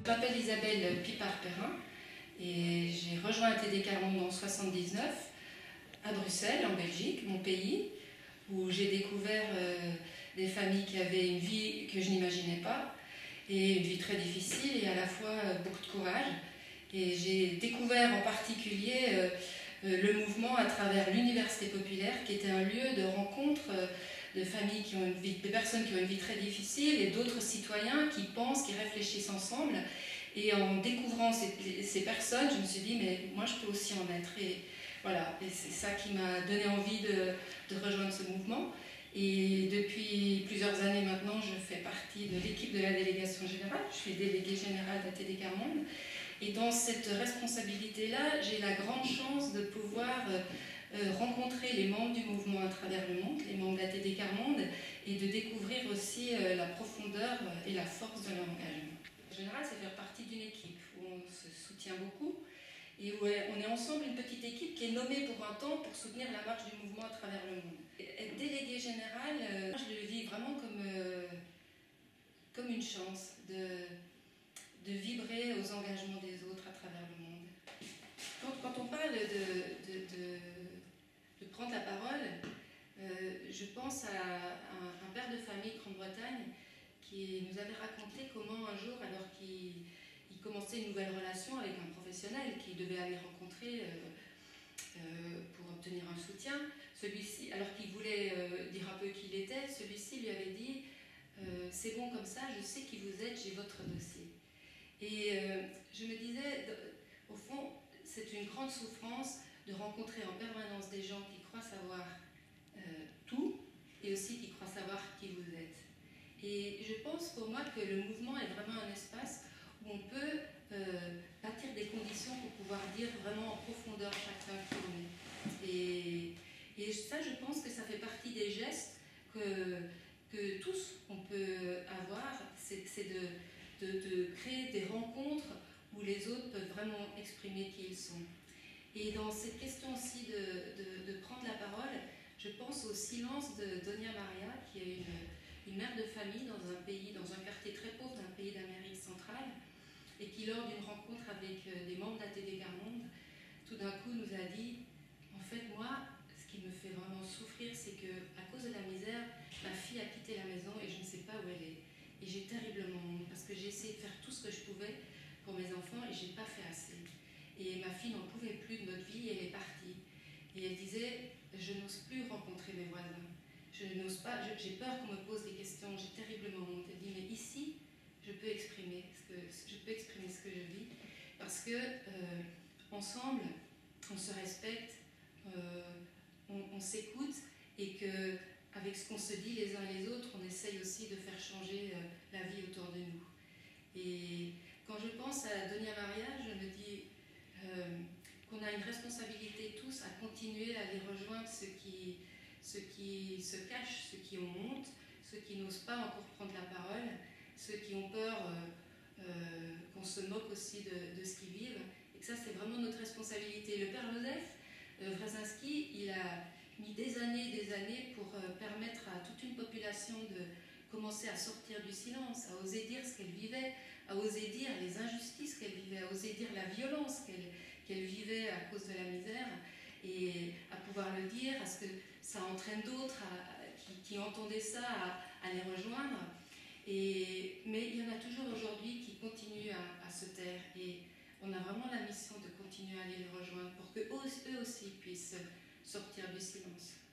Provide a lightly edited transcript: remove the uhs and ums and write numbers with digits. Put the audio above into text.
m'appelle Isabelle Pipard-Perrin et j'ai rejoint ATD Quart Monde en 1979 à Bruxelles, en Belgique, mon pays, où j'ai découvert des familles qui avaient une vie que je n'imaginais pas et une vie très difficile et à la fois beaucoup de courage. Et j'ai découvert en particulier le mouvement à travers l'Université populaire, qui était un lieu de rencontre de familles qui ont une vie, de personnes qui ont une vie très difficile et d'autres citoyens qui pensent, qui réfléchissent ensemble. Et en découvrant ces personnes, je me suis dit, mais moi je peux aussi en être. Et voilà, et c'est ça qui m'a donné envie de rejoindre ce mouvement. Et depuis plusieurs années maintenant, je fais partie de l'équipe de la délégation générale. Je suis déléguée générale d'ATD Quart Monde. Et dans cette responsabilité-là, j'ai la grande chance de pouvoir rencontrer les membres du mouvement à travers le monde, les membres d'ATD Quart Monde, et de découvrir aussi la profondeur et la force de leur engagement. En général, c'est faire partie d'une équipe où on se soutient beaucoup et où on est ensemble une petite équipe qui est nommée pour un temps pour soutenir la marche du mouvement à travers le monde. Être délégué général, je le vis vraiment comme une chance de vibrer aux engagements des autres à travers le monde. Quand on parle de prendre la parole, je pense à un père de famille de Grande-Bretagne qui nous avait raconté comment un jour, alors qu'il commençait une nouvelle relation avec un professionnel qu'il devait aller rencontrer pour obtenir un soutien, celui-ci, alors qu'il voulait dire un peu qui il était, celui-ci lui avait dit c'est bon comme ça, je sais qui vous êtes, j'ai votre dossier. Et je me disais, au fond, c'est une grande souffrance de rencontrer en permanence des gens qui croient savoir tout et aussi qui croient savoir qui vous êtes. Et je pense pour moi que le mouvement est vraiment un espace où on peut bâtir des conditions pour pouvoir dire vraiment en profondeur chacun qui on est. Et ça, je pense que ça fait partie des gestes que tous on peut avoir, c'est de créer des rencontres où les autres peuvent vraiment exprimer qui ils sont. Et dans cette question aussi de prendre la parole, je pense au silence de Doña Maria, qui est une mère de famille dans un pays, dans un quartier très pauvre d'un pays d'Amérique centrale, et qui, lors d'une rencontre avec des membres d'ATD Quart Monde, tout d'un coup nous a dit, en fait, moi, ce qui me fait vraiment souffrir, c'est qu'à cause de la misère, ma fille a quitté la maison et je ne sais pas où elle est. Et j'ai terriblement honte parce que j'ai essayé de faire tout ce que je pouvais pour mes enfants et je n'ai pas fait assez. Et ma fille n'en pouvait plus de notre vie et elle est partie. Et elle disait, je n'ose plus rencontrer mes voisins. Je n'ose pas, j'ai peur qu'on me pose des questions, j'ai terriblement honte. Elle dit, mais ici, je peux exprimer ce que je vis parce que ensemble, on se respecte, on s'écoute et que avec ce qu'on se dit les uns et les autres, on essaye aussi de faire changer la vie autour de nous. Et quand je pense à Doña Maria, je me dis qu'on a une responsabilité tous à continuer à aller rejoindre ceux qui se cachent, ceux qui ont honte, ceux qui n'osent pas encore prendre la parole, ceux qui ont peur qu'on se moque aussi de ce qu'ils vivent. Et que ça, c'est vraiment notre responsabilité. Le père Joseph Wresinski, il a mis des années pour permettre à toute une population de commencer à sortir du silence, à oser dire ce qu'elle vivait, à oser dire les injustices qu'elle vivait, à oser dire la violence qu'elle vivait à cause de la misère, et à pouvoir le dire, à ce que ça entraîne d'autres qui entendaient ça à les rejoindre. Mais il y en a toujours aujourd'hui qui continuent à se taire, et on a vraiment la mission de continuer à aller les rejoindre pour qu'eux aussi puissent sortir du silence.